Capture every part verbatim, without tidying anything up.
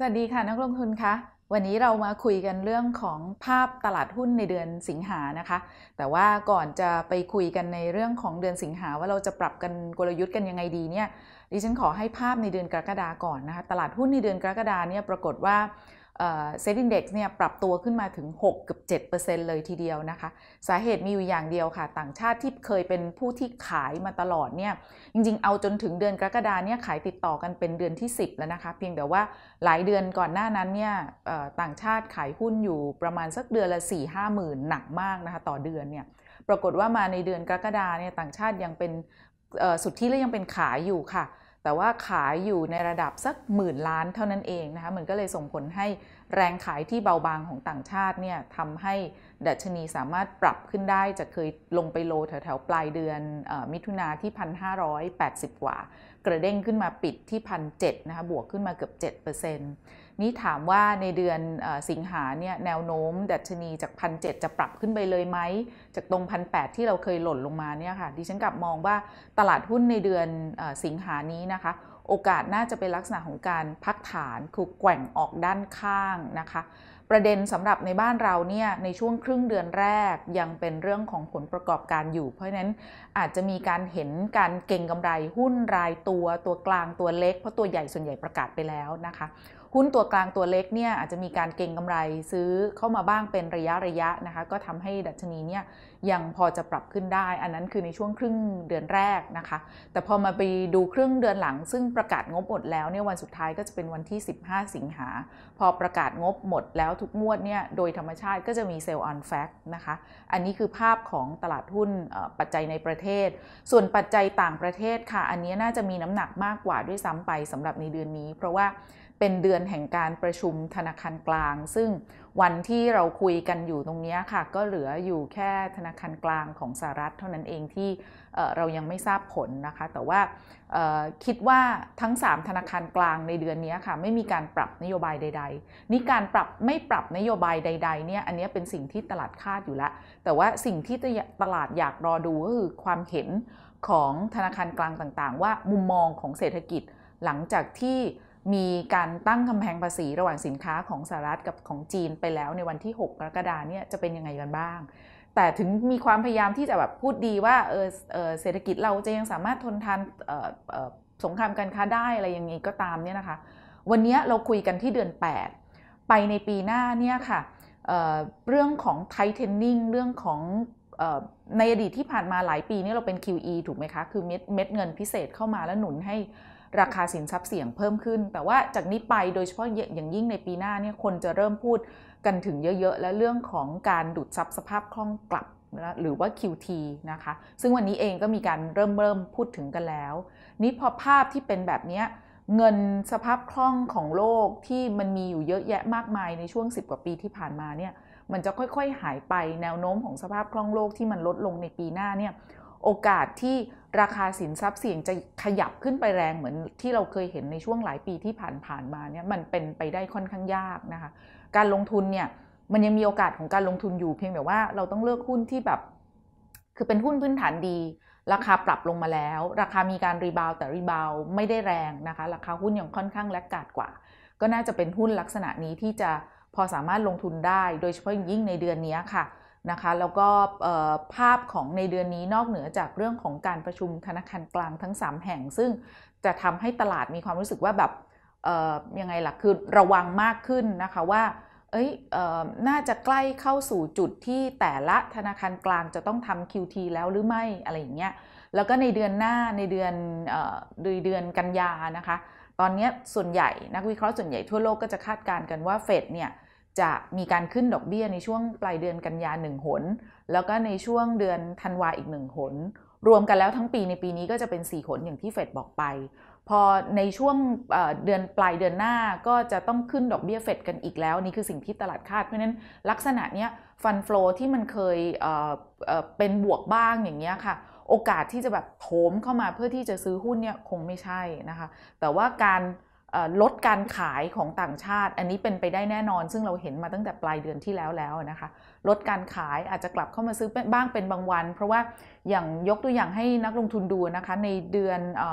วัสดีค่ะนักลงทุนคะวันนี้เรามาคุยกันเรื่องของภาพตลาดหุ้นในเดือนสิงหานะคะแต่ว่าก่อนจะไปคุยกันในเรื่องของเดือนสิงหาว่าเราจะปรับกันกลยุทธ์กันยังไงดีเนี่ยดิฉันขอให้ภาพในเดือนกรกฎาก่อนนะคะตลาดหุ้นในเดือนกรกฎาเนี่ยปรากฏว่าเซ็ตอินเด็กซ์เนี่ยปรับตัวขึ้นมาถึง หก เกือบ เจ็ดเปอร์เซ็นต์ เลยทีเดียวนะคะสาเหตุมีอยู่อย่างเดียวค่ะต่างชาติที่เคยเป็นผู้ที่ขายมาตลอดเนี่ยจริงๆเอาจนถึงเดือนกรกฎาเนี่ยขายติดต่อกันเป็นเดือนที่สิบแล้วนะคะเพียงแต่ว่าหลายเดือนก่อนหน้านั้นเนี่ยต่างชาติขายหุ้นอยู่ประมาณสักเดือนละ สี่ห้า หมื่นหนักมากนะคะต่อเดือนเนี่ยปรากฏว่ามาในเดือนกรกฎาเนี่ยต่างชาติยังเป็นสุทธิและยังเป็นขายอยู่ค่ะแต่ว่าขายอยู่ในระดับสักหมื่นล้านเท่านั้นเองนะคะมันก็เลยส่งผลให้แรงขายที่เบาบางของต่างชาติเนี่ยทำให้ดัชนีสามารถปรับขึ้นได้จากเคยลงไปโลแถวๆปลายเดือนมิถุนาที่ หนึ่งพันห้าร้อยแปดสิบ กว่ากระเด้งขึ้นมาปิดที่ หนึ่งพันเจ็ดร้อย นะคะบวกขึ้นมาเกือบ เจ็ดเปอร์เซ็นต์ นี่ถามว่าในเดือนสิงหาเนี่ยแนวโน้มดัชนีจาก หนึ่งพันเจ็ดร้อย จะปรับขึ้นไปเลยไหมจากตรง หนึ่งพันแปดร้อย ที่เราเคยหล่นลงมาเนี่ยค่ะดิฉันกลับมองว่าตลาดหุ้นในเดือนสิงหานี้นะคะโอกาสน่าจะเป็นลักษณะของการพักฐานคือแกว่งออกด้านข้างนะคะประเด็นสำหรับในบ้านเราเนี่ยในช่วงครึ่งเดือนแรกยังเป็นเรื่องของผลประกอบการอยู่เพราะฉะนั้นอาจจะมีการเห็นการเก็งกำไรหุ้นรายตัวตัวกลางตัวเล็กเพราะตัวใหญ่ส่วนใหญ่ประกาศไปแล้วนะคะหุ้นตัวกลางตัวเล็กเนี่ยอาจจะมีการเก็งกำไรซื้อเข้ามาบ้างเป็นระยะระยะนะคะก็ทำให้ดัชนีเนี่ยยังพอจะปรับขึ้นได้อันนั้นคือในช่วงครึ่งเดือนแรกนะคะแต่พอมาไปดูครึ่งเดือนหลังซึ่งประกาศงบหมดแล้วเนี่ยวันสุดท้ายก็จะเป็นวันที่สิบห้าสิงหาพอประกาศงบหมดแล้วทุกงวดเนี่ยโดยธรรมชาติก็จะมีเซลล์ออนแฟกต์นะคะอันนี้คือภาพของตลาดหุ้นปัจจัยในประเทศส่วนปัจจัยต่างประเทศค่ะอันนี้น่าจะมีน้ำหนักมากกว่าด้วยซ้ำไปสำหรับในเดือนนี้เพราะว่าเป็นเดือนแห่งการประชุมธนาคารกลางซึ่งวันที่เราคุยกันอยู่ตรงนี้ค่ะก็เหลืออยู่แค่ธนาคารกลางของสหรัฐเท่านั้นเองที่เอ่อเรายังไม่ทราบผลนะคะแต่ว่าคิดว่าทั้งสามธนาคารกลางในเดือนนี้ค่ะไม่มีการปรับนโยบายใดๆนี่การปรับไม่ปรับนโยบายใดๆเนี่ยอันนี้เป็นสิ่งที่ตลาดคาดอยู่แล้วแต่ว่าสิ่งที่ตลาดอยากรอดูก็คือความเห็นของธนาคารกลางต่างๆว่ามุมมองของเศรษฐกิจหลังจากที่มีการตั้งกำแพงภาษีระหว่างสินค้าของสหรัฐกับของจีนไปแล้วในวันที่หกกรกฎาคมเนี่ยจะเป็นยังไงกันบ้างแต่ถึงมีความพยายามที่จะแบบพูดดีว่าเออเออเศรษฐกิจเราจะยังสามารถทนทานเอ่อเอ่อสงครามการค้าได้อะไรอย่างนี้ก็ตามเนี่ยนะคะวันนี้เราคุยกันที่เดือนแปดไปในปีหน้าเนี่ยค่ะ เอ่อเรื่องของ tightening เรื่องของเอ่อในอดีตที่ผ่านมาหลายปีนี่เราเป็น คิว อี ถูกไหมคะคือเม็ดเม็ดเงินพิเศษเข้ามาแล้วหนุนให้ราคาสินทรัพย์เสี่ยงเพิ่มขึ้นแต่ว่าจากนี้ไปโดยเฉพาะอย่างยิ่งในปีหน้าเนี่ยคนจะเริ่มพูดกันถึงเยอะๆและเรื่องของการดูดซับสภาพคล่องกลับหรือว่า คิว ที นะคะซึ่งวันนี้เองก็มีการเริ่มเริ่มพูดถึงกันแล้วนี่พอภาพที่เป็นแบบนี้เงินสภาพคล่องของโลกที่มันมีอยู่เยอะแยะมากมายในช่วงสิบกว่าปีที่ผ่านมาเนี่ยมันจะค่อยๆหายไปแนวโน้มของสภาพคล่องโลกที่มันลดลงในปีหน้าเนี่ยโอกาสที่ราคาสินทรัพย์เสี่ยงจะขยับขึ้นไปแรงเหมือนที่เราเคยเห็นในช่วงหลายปีที่ผ่านๆมาเนี่ยมันเป็นไปได้ค่อนข้างยากนะคะการลงทุนเนี่ยมันยังมีโอกาสของการลงทุนอยู่เพียงแต่ว่าเราต้องเลือกหุ้นที่แบบคือเป็นหุ้นพื้นฐานดีราคาปรับลงมาแล้วราคามีการรีบาวแต่รีบาวไม่ได้แรงนะคะราคาหุ้นยังค่อนข้างแลกขาดกว่าก็น่าจะเป็นหุ้นลักษณะนี้ที่จะพอสามารถลงทุนได้โดยเฉพาะยิ่งในเดือนนี้ค่ะนะคะแล้วก็ภาพของในเดือนนี้นอกเหนือจากเรื่องของการประชุมธนาคารกลางทั้งสามแห่งซึ่งจะทำให้ตลาดมีความรู้สึกว่าแบบยังไงล่ะคือระวังมากขึ้นนะคะว่าเอ้ยเอ่อน่าจะใกล้เข้าสู่จุดที่แต่ละธนาคารกลางจะต้องทำ คิว ที แล้วหรือไม่อะไรอย่างเงี้ยแล้วก็ในเดือนหน้าในเดือนเอ่อเดือนกันยานะคะตอนนี้ส่วนใหญ่นักวิเคราะห์ส่วนใหญ่ทั่วโลกก็จะคาดการณ์กันว่าเฟดเนี่ยจะมีการขึ้นดอกเบี้ยในช่วงปลายเดือนกันยาหนึ่งหนแล้วก็ในช่วงเดือนธันวาอีกหนึ่งหนรวมกันแล้วทั้งปีในปีนี้ก็จะเป็นสี่หนอย่างที่เฟดบอกไปพอในช่วงเดือนปลายเดือนหน้าก็จะต้องขึ้นดอกเบี้ยเฟดกันอีกแล้วนี่คือสิ่งที่ตลาดคาดเพราะฉะนั้นลักษณะนี้ฟันโฟลที่มันเคยเอ่อเอ่อเป็นบวกบ้างอย่างเงี้ยค่ะโอกาสที่จะแบบโถมเข้ามาเพื่อที่จะซื้อหุ้นเนี่ยคงไม่ใช่นะคะแต่ว่าการลดการขายของต่างชาติอันนี้เป็นไปได้แน่นอนซึ่งเราเห็นมาตั้งแต่ปลายเดือนที่แล้วแล้วนะคะลดการขายอาจจะกลับเข้ามาซื้อบ้างเป็นบางวันเพราะว่าอย่างยกตัวอย่างให้นักลงทุนดูนะคะในเดือน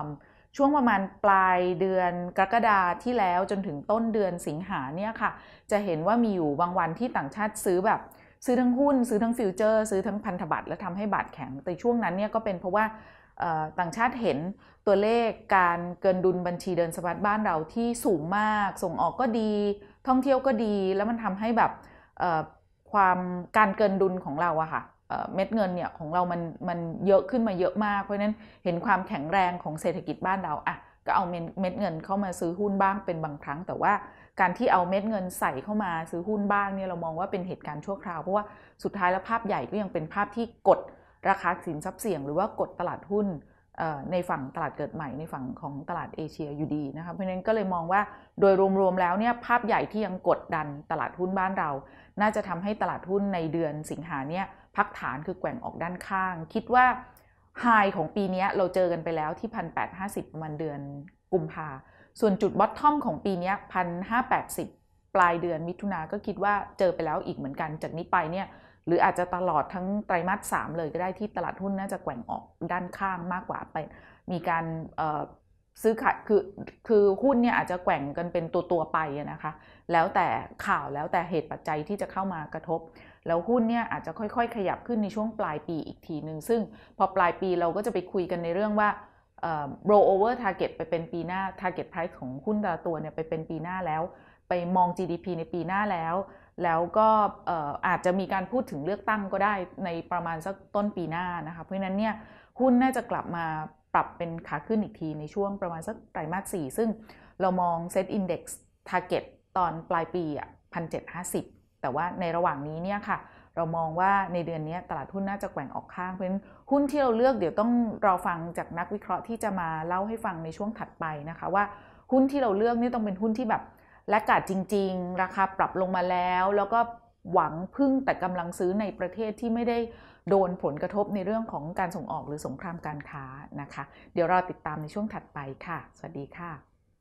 ช่วงประมาณปลายเดือนกรกฎาที่แล้วจนถึงต้นเดือนสิงหาเนี่ยค่ะจะเห็นว่ามีอยู่บางวันที่ต่างชาติซื้อแบบซื้อทั้งหุ้นซื้อทั้งฟิวเจอร์ซื้อทั้งพันธบัตรและทำให้บาทแข็งแต่ช่วงนั้นเนี่ยก็เป็นเพราะว่าต่างชาติเห็นตัวเลขการเกินดุลบัญชีเดินสะพัดบ้านเราที่สูงมากส่งออกก็ดีท่องเที่ยวก็ดีแล้วมันทำให้แบบความการเกินดุลของเราอะค่ะเม็ดเงินเนี่ยของเรามันมันเยอะขึ้นมาเยอะมากเพราะฉะนั้นเห็นความแข็งแรงของเศรษฐกิจบ้านเราอะก็เอาเม็ดเงินเข้ามาซื้อหุ้นบ้างเป็นบางครั้งแต่ว่าการที่เอาเม็ดเงินใส่เข้ามาซื้อหุ้นบ้างเนี่ยเรามองว่าเป็นเหตุการณ์ชั่วคราวเพราะว่าสุดท้ายแล้วภาพใหญ่ก็ยังเป็นภาพที่กดราคาสินทรัพย์เสี่ยงหรือว่ากดตลาดหุ้นในฝั่งตลาดเกิดใหม่ในฝั่งของตลาดเอเชียอยู่ดีนะคะเพราะฉะนั้นก็เลยมองว่าโดยรวมๆแล้วเนี่ยภาพใหญ่ที่ยังกดดันตลาดหุ้นบ้านเราน่าจะทำให้ตลาดหุ้นในเดือนสิงหาเนี่ยพักฐานคือแกว่งออกด้านข้างคิดว่าไฮของปีนี้เราเจอกันไปแล้วที่ หนึ่งพันแปดร้อยห้าสิบ ประมาณเดือนกุมภาส่วนจุดบอททอมของปีนี้ หนึ่งพันห้าร้อยแปดสิบ ปลายเดือนมิถุนาก็คิดว่าเจอไปแล้วอีกเหมือนกันจากนี้ไปเนี่ยหรืออาจจะตลอดทั้งไตรมาสสามเลยก็ได้ที่ตลาดหุ้นน่าจะแกว่งออกด้านข้างมากกว่าไปมีการซื้อขายคือคือหุ้นเนี่ยอาจจะแกว่งกันเป็นตัวตัวไปนะคะแล้วแต่ข่าวแล้วแต่เหตุปัจจัยที่จะเข้ามากระทบแล้วหุ้นเนี่ยอาจจะค่อยๆขยับขึ้นในช่วงปลายปีอีกทีนึงซึ่งพอปลายปีเราก็จะไปคุยกันในเรื่องว่า roll over target ไปเป็นปีหน้า target price ของหุ้นแต่ละตัวเนี่ยไปเป็นปีหน้าแล้วไปมอง จี ดี พี ในปีหน้าแล้วแล้วก็อาจจะมีการพูดถึงเลือกตั้งก็ได้ในประมาณสักต้นปีหน้านะคะเพราะฉะนั้นเนี่ยหุ้นน่าจะกลับมาปรับเป็นขาขึ้นอีกทีในช่วงประมาณสักไตรมาสสี่ซึ่งเรามอง Set Index Target ตอนปลายปีอ่ะ หนึ่งพันเจ็ดร้อยห้าสิบ แต่ว่าในระหว่างนี้เนี่ยค่ะเรามองว่าในเดือนนี้ตลาดหุ้นน่าจะแกว่งออกข้างเพราะฉะนั้นหุ้นที่เราเลือกเดี๋ยวต้องรอฟังจากนักวิเคราะห์ที่จะมาเล่าให้ฟังในช่วงถัดไปนะคะว่าหุ้นที่เราเลือกนี่ต้องเป็นหุ้นที่แบบและกาดจริงๆราคาปรับลงมาแล้วแล้วก็หวังพึ่งแต่กำลังซื้อในประเทศที่ไม่ได้โดนผลกระทบในเรื่องของการส่งออกหรือสงครามการค้านะคะเดี๋ยวเราติดตามในช่วงถัดไปค่ะสวัสดีค่ะ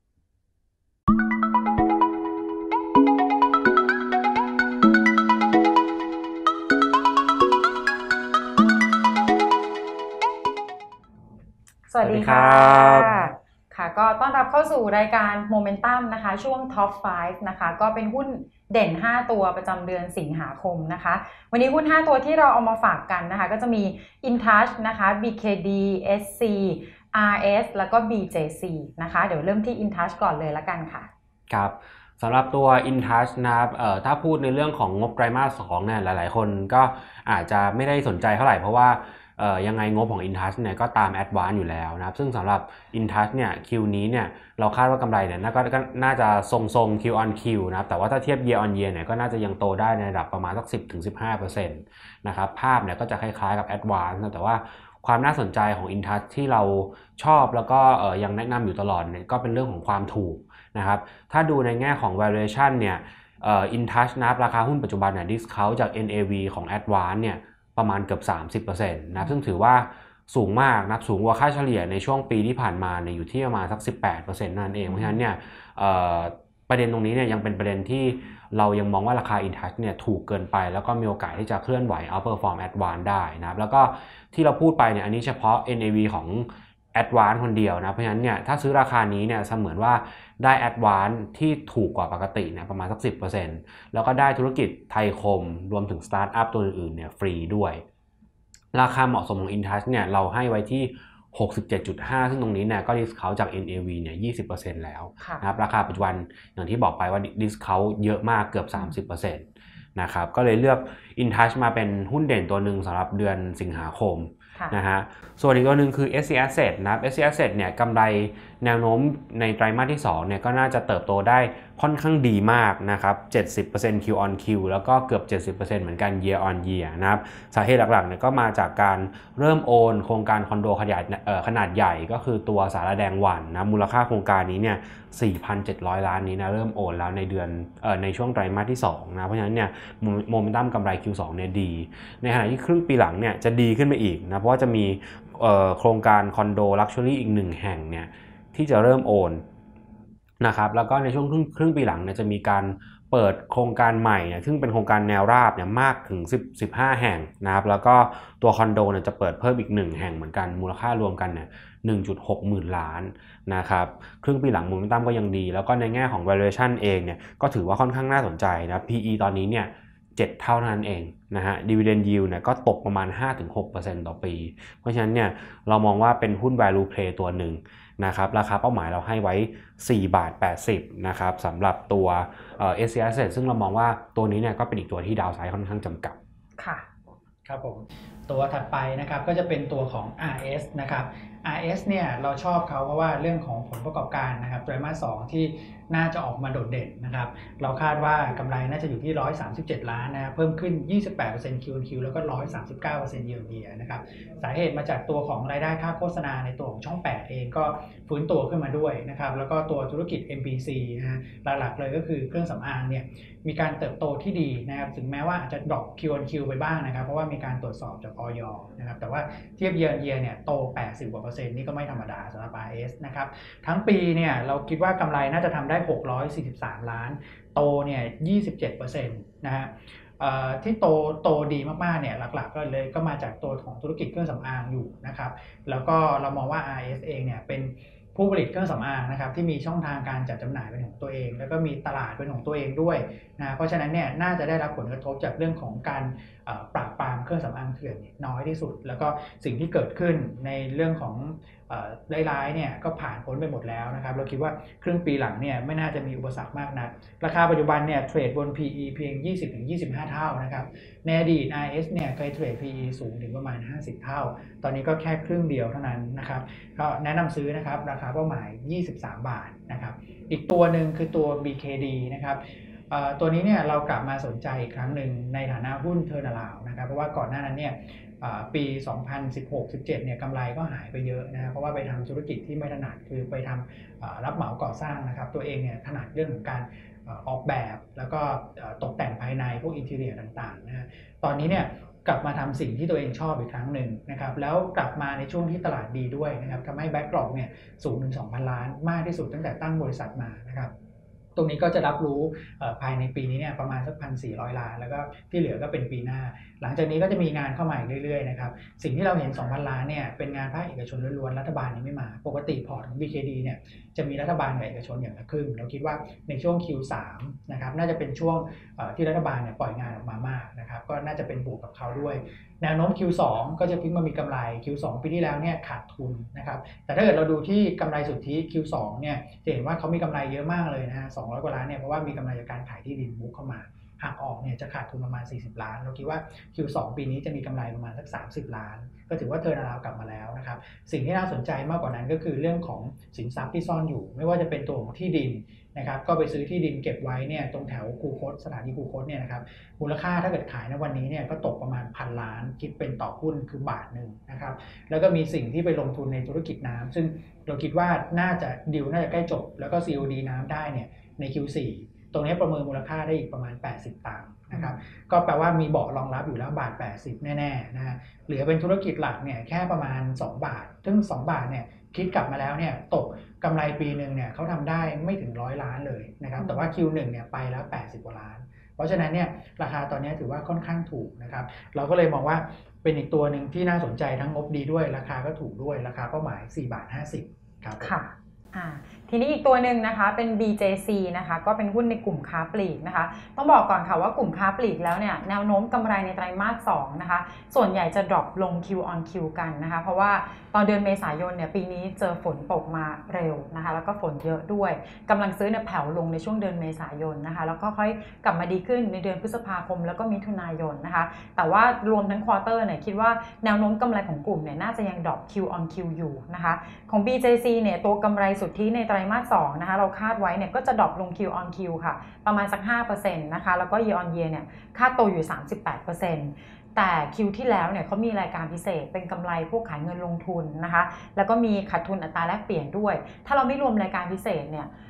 สวัสดีค่ะค่ะก็ต้อนรับเข้าสู่รายการโมเมนตัมนะคะช่วง Top ไฟว์ นะคะก็เป็นหุ้นเด่นห้าตัวประจำเดือนสิงหาคมนะคะวันนี้หุ้นห้าตัวที่เราเอามาฝากกันนะคะก็จะมี InTouch นะคะ บี เค ดี เอส ซี อาร์ เอส แล้วก็ บี เจ ซี นะคะเดี๋ยวเริ่มที่ InTouch ก่อนเลยละกันค่ะครับสำหรับตัว InTouch นะครับเอ่อถ้าพูดในเรื่องของงบไตรมาสสองเนี่ยหลายๆคนก็อาจจะไม่ได้สนใจเท่าไหร่เพราะว่าเอ่อยังไงงบของ InTouch เนี่ยก็ตาม Advance อยู่แล้วนะครับซึ่งสำหรับ InTouch เนี่ย Q นี้เนี่ยเราคาดว่ากำไรเนี่ยน่าก็น่าจะทรงๆ Q on Q นะครับแต่ว่าถ้าเทียบ Year on Year เนี่ยก็น่าจะยังโตได้ในระดับประมาณสัก สิบถึงสิบห้าเปอร์เซ็นต์ นะครับภาพเนี่ยก็จะคล้ายๆกับ Advance นะแต่ว่าความน่าสนใจของ InTouch ที่เราชอบแล้วก็เอ่อยังแนะนำอยู่ตลอดเนี่ยก็เป็นเรื่องของความถูกนะครับถ้าดูในแง่ของ valuation เนี่ยเอ่อ InTouch นะครับราคาหุ้นปัจจุบันเนี่ย discount จาก เอ็น เอ วี ของ Advance เนี่ยประมาณเกือบ สามสิบเปอร์เซ็นต์ นะครับซึ่งถือว่าสูงมากนะครับสูงกว่าค่าเฉลี่ยในช่วงปีที่ผ่านมาเนี่ยอยู่ที่ประมาณสัก สิบแปดเปอร์เซ็นต์ นั่นเองเพราะฉะนั้นเนี่ยเอ่อประเด็นตรงนี้เนี่ยยังเป็นประเด็นที่เรายังมองว่าราคา InTouch เนี่ยถูกเกินไปแล้วก็มีโอกาสที่จะเคลื่อนไหว outperform Advance ได้นะครับแล้วก็ที่เราพูดไปเนี่ยอันนี้เฉพาะ เอ็น เอ วี ของ Advance คนเดียวนะเพราะฉะนั้นเนี่ยถ้าซื้อราคานี้เนี่ยเสมือนว่าได้ Advance ที่ถูกกว่าปกติเนี่ยประมาณสัก สิบเปอร์เซ็นต์ แล้วก็ได้ธุรกิจไทยคมรวมถึงสตาร์ทอัพตัวอื่นๆเนี่ยฟรีด้วยราคาเหมาะสมของ InTouch เนี่ยเราให้ไว้ที่ หกสิบเจ็ดจุดห้า ซึ่งตรงนี้เนี่ยก็ discount จาก เอ็น เอ วี เนี่ย ยี่สิบเปอร์เซ็นต์ แล้วนะครับราคาปัจจุบันอย่างที่บอกไปว่า discount เยอะมากเกือบ สามสิบเปอร์เซ็นต์ นะครับก็เลยเลือก InTouch มาเป็นหุ้นเด่นตัวหนึ่งสำหรับเดือนสิงหาคมนะฮะส่วนอีกตัวหนึ่งคือ เอส ซี Asset นะครับ เอส ซี Asset เนี่ยกำไรแนวโน้มในไตรมาสที่สองเนี่ยก็น่าจะเติบโตได้ค่อนข้างดีมากนะครับ เจ็ดสิบเปอร์เซ็นต์ Q on Q แล้วก็เกือบ เจ็ดสิบเปอร์เซ็นต์ เหมือนกัน Year on Year นะครับสาเหตุหลักๆเนี่ยก็มาจากการเริ่มโอนโครงการคอนโดขนาดเอ่อขนาดใหญ่ก็คือตัวสารแดงหวันนะมูลค่าโครงการนี้เนี่ย สี่พันเจ็ดร้อย ล้านนี้นะเริ่มโอนแล้วในเดือนเอ่อในช่วงไตรมาสที่สองนะเพราะฉะนั้นเนี่ยโมเมนตัมกำไร Q สองเนี่ยดีในขณะที่ครึ่งปีหลังเนี่ยจะดีขึ้นไปอีกนะเพราะว่าจะมีโครงการคอนโดลักชัวรี่อีกหนึ่งแห่งเนี่ยที่จะเริ่มโอนนะครับแล้วก็ในช่วงครึ่งครึ่งปีหลังเนี่ยจะมีการเปิดโครงการใหม่เนี่ยซึ่งเป็นโครงการแนวราบเนี่ยมากถึงสิบ สิบห้าแห่งนะครับแล้วก็ตัวคอนโดเนี่ยจะเปิดเพิ่มอีกหนึ่งแห่งเหมือนกันมูลค่ารวมกันเนี่ยหนึ่งจุดหก หมื่นล้านนะครับครึ่งปีหลังโมเมนตัมก็ยังดีแล้วก็ในแง่ของ valuation เองเนี่ยก็ถือว่าค่อนข้างน่าสนใจนะ พี อี ตอนนี้เนี่ยเจ็ดเท่านั้นเองนะฮะ dividend yield เนี่ยก็ตกประมาณ ห้าถึงหกเปอร์เซ็นต์ ต่อปีเพราะฉะนั้นเนี่ยเรามองว่าเป็นหุ้น value play ตัวหนึ่งนะครับราคาเป้าหมายเราให้ไว้สี่บาทแปดสิบนะครับสำหรับตัวเอ่อ เอส ซี Asset ซึ่งเรามองว่าตัวนี้เนี่ยก็เป็นอีกตัวที่ดาวไซด์ค่อนข้างจำกัดค่ะครับผมตัวถัดไปนะครับก็จะเป็นตัวของ อาร์ เอส นะครับ อาร์ เอส เนี่ยเราชอบเขาเพราะว่าเรื่องของผลประกอบการนะครับไตรมาสสองที่น่าจะออกมาโดดเด่นนะครับเราคาดว่ากำไรน่าจะอยู่ที่หนึ่งร้อยสามสิบเจ็ดล้านนะเพิ่มขึ้น ยี่สิบแปดเปอร์เซ็นต์ คิว ออน คิว แล้วก็ หนึ่งร้อยสามสิบเก้าเปอร์เซ็นต์ year on year นะครับสาเหตุมาจากตัวของรายได้ค่าโฆษณาในตัวของช่องแปดเองก็ฟื้นตัวขึ้นมาด้วยนะครับแล้วก็ตัวธุรกิจ เอ็ม พี ซี นะฮะหลักๆเลยก็คือเครื่องสำอางเนี่ยมีการเติบโตที่ดีนะครับถึงแม้ว่าอาจจะดรอป คิว ออน คิว ไปบ้างนะครับเพราะว่ามีการตรวจสอบจาก อย นะครับแต่ว่าเทียบ year on year เนี่ยโตแปดสิบกว่าเปอร์เซ็นต์นี่ก็ไม่ธรรมดาสำหรับ อาร์ เอส นะครับทั้งปีเนี่ยเราคิดว่ากำไรน่าจะทำได้หกร้อยสี่สิบสามล้านโตเนี่ย ยี่สิบเจ็ดเปอร์เซ็นต์ นะฮะที่โตโตดีมากๆเนี่ยหลักๆก็เลยก็มาจากตัวของธุรกิจเครื่องสำอางอยู่นะครับแล้วก็เรามองว่า อาร์ เอส เองเนี่ยเป็นผู้ผลิตเครื่องสำอางนะครับที่มีช่องทางการจัดจำหน่ายเป็นของตัวเองแล้วก็มีตลาดเป็นของตัวเองด้วยนะเพราะฉะนั้นเนี่ยน่าจะได้รับผลกระทบจากเรื่องของการปราบปรามเครื่องสำอางเถื่อนน้อยที่สุดแล้วก็สิ่งที่เกิดขึ้นในเรื่องของร้ายๆเนี่ยก็ผ่านพ้นไปหมดแล้วนะครับเราคิดว่าครึ่งปีหลังเนี่ยไม่น่าจะมีอุปสรรคมากนักราคาปัจจุบันเนี่ยเทรดบน พี อี เพียง ยี่สิบถึงยี่สิบห้า เท่านะครับในอดีต อาร์ เอส เนี่ยเคยเทรด พี อี สูงถึงประมาณห้าสิบเท่าตอนนี้ก็แค่ครึ่งเดียวเท่านั้นนะครับก็แนะนำซื้อนะครับราคาเป้าหมายยี่สิบสามบาทนะครับอีกตัวหนึ่งคือตัว บี เค ดี นะครับตัวนี้เนี่ยเรากลับมาสนใจอีกครั้งหนึ่งในฐานะหุ้นเทอร์นาลาวนะครับเพราะว่าก่อนหน้านั้นเนี่ยปีสองพันสิบหก สิบเจ็ดเนี่ยกำไรก็หายไปเยอะนะเพราะว่าไปทำธุรกิจที่ไม่ถนัดคือไปทำรับเหมาก่อสร้างนะครับตัวเองเนี่ยถนัดเรื่องของการออกแบบแล้วก็ตกแต่งภายในพวกอินทีเรียต่างๆนะตอนนี้เนี่ยกลับมาทำสิ่งที่ตัวเองชอบอีกครั้งหนึ่งนะครับแล้วกลับมาในช่วงที่ตลาดดีด้วยนะครับทำให้แบ็กกรอบเนี่ยสูงถึง สองพัน ล้านมากที่สุดตั้งแต่ตั้งบริษัทมานะครับตรงนี้ก็จะรับรู้ภายในปีนี้เนี่ยประมาณสัก หนึ่งพันสี่ร้อย ล้านแล้วก็ที่เหลือก็เป็นปีหน้าหลังจากนี้ก็จะมีงานเข้ามาเรื่อยๆนะครับสิ่งที่เราเห็น สองพัน ล้านเนี่ยเป็นงานภาคเอกชนล้วนๆรัฐบาลยังไม่มาปกติพอร์ตของ บี เค ดี เนี่ยจะมีรัฐบาลกับเอกชนอย่างละครึ่งเราคิดว่าในช่วง คิว สาม นะครับน่าจะเป็นช่วงที่รัฐบาลเนี่ยปล่อยงานออกมามากนะครับก็น่าจะเป็นบวกกับเขาด้วยแนวโน้ม คิว สอง ก็จะพลิกมามีกำไร คิว สอง ปีที่แล้วเนี่ยขาดทุนนะครับแต่ถ้าเกิดเราดูที่กำไรสุทธิ คิว สอง เนี่ยจะเห็นว่าเขามีกำไรเยอะมากเลยนะฮะสองร้อยกว่าล้านเนี่ยเพราะว่ามีกำไรจากการขายที่ดินบุ๊กเข้ามาหักออกเนี่ยจะขาดทุนประมาณสี่สิบล้านเราคิดว่า คิว สอง ปีนี้จะมีกำไรประมาณสักสามสิบล้านก็ถือว่าเทอร์นาราวด์กลับมาแล้วนะครับสิ่งที่น่าสนใจมากกว่านั้นก็คือเรื่องของสินทรัพย์ที่ซ่อนอยู่ไม่ว่าจะเป็นตัวของที่ดินนะครับก็ไปซื้อที่ดินเก็บไว้เนี่ยตรงแถวคูคตสถานีคูคตเนี่ยนะครับมูลค่าถ้าเกิดขายในวันนี้เนี่ยก็ตกประมาณพันล้านคิดเป็นต่อหุ้นคือบาทหนึ่งนะครับแล้วก็มีสิ่งที่ไปลงทุนในธุรกิจน้ำซึ่งเราคิดว่าน่าจะดีลน่าจะใกล้จบแล้วก็ ซี โอ ดี น้ำได้เนี่ยใน คิว สี่ ตรงนี้ประเมินมูลค่าได้อีกประมาณแปดสิบตังค์นะครับก็แปลว่ามีเบาะรองรับอยู่แล้วบาทแปดสิบแน่ๆนะฮะเหลือเป็นธุรกิจหลักเนี่ยแค่ประมาณสองบาทซึ่งสองบาทเนี่ยคิดกลับมาแล้วเนี่ยตกกำไรปีนึงเนี่ยเขาทำได้ไม่ถึงร้อยล้านเลยนะครับแต่ว่า คิว หนึ่ง เนี่ยไปแล้วแปดสิบกว่าล้านเพราะฉะนั้นเนี่ยราคาตอนนี้ถือว่าค่อนข้างถูกนะครับเราก็เลยมองว่าเป็นอีกตัวหนึ่งที่น่าสนใจทั้งงบดีด้วยราคาก็ถูกด้วยราคาเป้าหมายสี่บาทห้าสิบครับค่ะอ่าทีนี้อีกตัวหนึ่งนะคะเป็น บี เจ ซี นะคะก็เป็นหุ้นในกลุ่มค้าปลีกนะคะต้องบอกก่อนค่ะว่ากลุ่มค้าปลีกแล้วเนี่ยแนวโน้มกำไรในไตรมาสสองนะคะส่วนใหญ่จะดรอปลง Q on Q กันนะคะเพราะว่าตอนเดือนเมษายนเนี่ยปีนี้เจอฝนตกมาเร็วนะคะแล้วก็ฝนเยอะด้วยกำลังซื้อเนี่ยแผ่วลงในช่วงเดือนเมษายนนะคะแล้วก็ค่อยกลับมาดีขึ้นในเดือนพฤษภาคมแล้วก็มิถุนายนนะคะแต่ว่ารวมทั้งควอเตอร์เนี่ยคิดว่าแนวโน้มกำไรของกลุ่มเนี่ยน่าจะยังดรอป Q on Q อยู่นะคะของ บี เจ ซี เนี่ยตัวกำไรสุทธิในไตรมาสสองนะคะเราคาดไว้เนี่ยก็จะดรอปลง Q on Q ค่ะประมาณสัก ห้าเปอร์เซ็นต์ นะคะแล้วก็ Year on Year เนี่ยคาดโตอยู่ สามสิบแปดเปอร์เซ็นต์ แต่คิวที่แล้วเนี่ยเขามีรายการพิเศษเป็นกำไรพวกขายเงินลงทุนนะคะแล้วก็มีขาดทุนอัตราแลกเปลี่ยนด้วยถ้าเราไม่รวมรายการพิเศษเนี่ย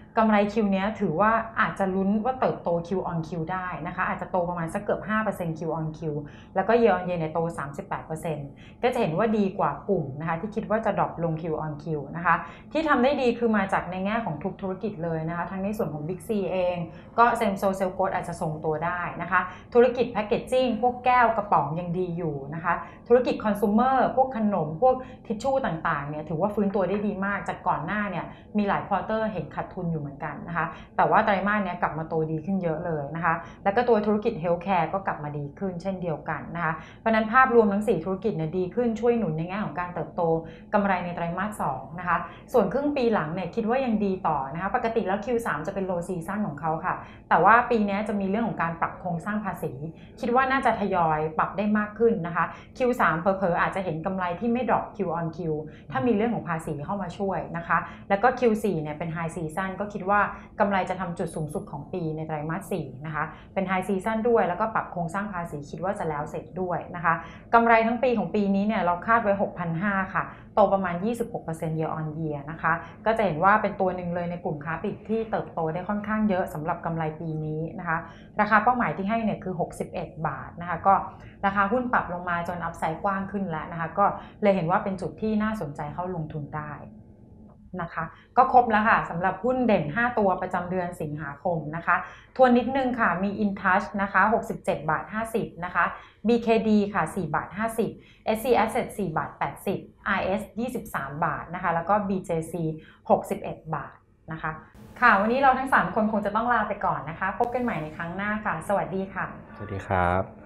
กำไร Q เนี้ยถือว่าอาจจะลุ้นว่าเติบโต Q on Q ได้นะคะอาจจะโตประมาณสักเกือบ ห้าเปอร์เซ็นต์ Q on Q แล้วก็ year on year เนี่ยโต สามสิบแปดเปอร์เซ็นต์ ก็จะเห็นว่าดีกว่ากลุ่มนะคะที่คิดว่าจะดรอปลง Q on Q นะคะที่ทำได้ดีคือมาจากในแง่ของทุกธุรกิจเลยนะคะทั้งในส่วนของ Big C เองก็เซมโซเซลโกดอาจจะทรงตัวได้นะคะธุรกิจแพคเกจจิ้งพวกแก้วกระป๋องยังดีอยู่นะคะธุรกิจคอน sumer พวกขนมพวกทิชชู่ต่างๆเนี่ยถือว่าฟื้นตัวได้ดีมากจากก่อนหน้าเนี่ยมีหลายควอเตอร์เห็นขาดทุนอยู่เหมือนกันนะคะแต่ว่าไตรมาสเนี้ยกลับมาโตดีขึ้นเยอะเลยนะคะแล้วก็ตัวธุรกิจเฮลท์แคร์ก็กลับมาดีขึ้นเช่นเดียวกันนะคะเพราะนั้นภาพรวมทั้งสี่ธุรกิจเนี่ยดีขึ้นช่วยหนุนในแง่ของการเติบโตกำไรในไตรมาสสองนะคะส่วนครึ่งปีหลังเนี่ยคิดว่ายังดีต่อนะคะปกติแล้ว คิว สาม จะเป็น low season ของเขาค่ะแต่ว่าปีนี้จะมีเรื่องของการปรับโครงสร้างภาษีคิดว่าน่าจะทยอยปรับได้มากขึ้นนะคะ คิว สาม เผลอๆอาจจะเห็นกำไรที่ไม่ดรอป Q on Q ถ้ามีเรื่องของภาษีเข้ามาช่วยนะคะแล้วก็ คิว สี่ เนี่ยเป็น high season ก็คิดว่ากำไรจะทำจุดสูงสุดของปีในไตรมาสสี่นะคะเป็น high season ด้วยแล้วก็ปรับโครงสร้างภาษีคิดว่าจะแล้วเสร็จด้วยนะคะกำไรทั้งปีของปีนี้เนี่ยเราคาดไว้ หกพันห้าร้อย ค่ะโตประมาณ ยี่สิบหกเปอร์เซ็นต์ year on year นะคะก็จะเห็นว่าเป็นตัวหนึ่งเลยในกลุ่มค้าปลีกที่เติบโตได้ค่อนข้างเยอะสำหรับกำไรปีนี้นะคะราคาเป้าหมายที่ให้เนี่ยคือหกสิบเอ็ดบาทนะคะก็ราคาหุ้นปรับลงมาจนอัพไซด์กว้างขึ้นแล้วนะคะก็เลยเห็นว่าเป็นจุดที่น่าสนใจเข้าลงทุนได้นะคะก็ครบแล้วค่ะสำหรับหุ้นเด่นห้าตัวประจำเดือนสิงหาคมนะคะทวนนิดนึงค่ะมี InTouch นะคะหกสิบเจ็ดบาทห้าสิบนะคะ บี เค ดี ค่ะสี่บาทห้าสิบ เอส ซี Asset สี่บาทแปดสิบ อาร์ เอส ยี่สิบสามบาทนะคะแล้วก็ บี เจ ซี หกสิบเอ็ดบาทนะคะค่ะวันนี้เราทั้งสามคนคงจะต้องลาไปก่อนนะคะพบกันใหม่ในครั้งหน้าค่ะสวัสดีค่ะสวัสดีครับ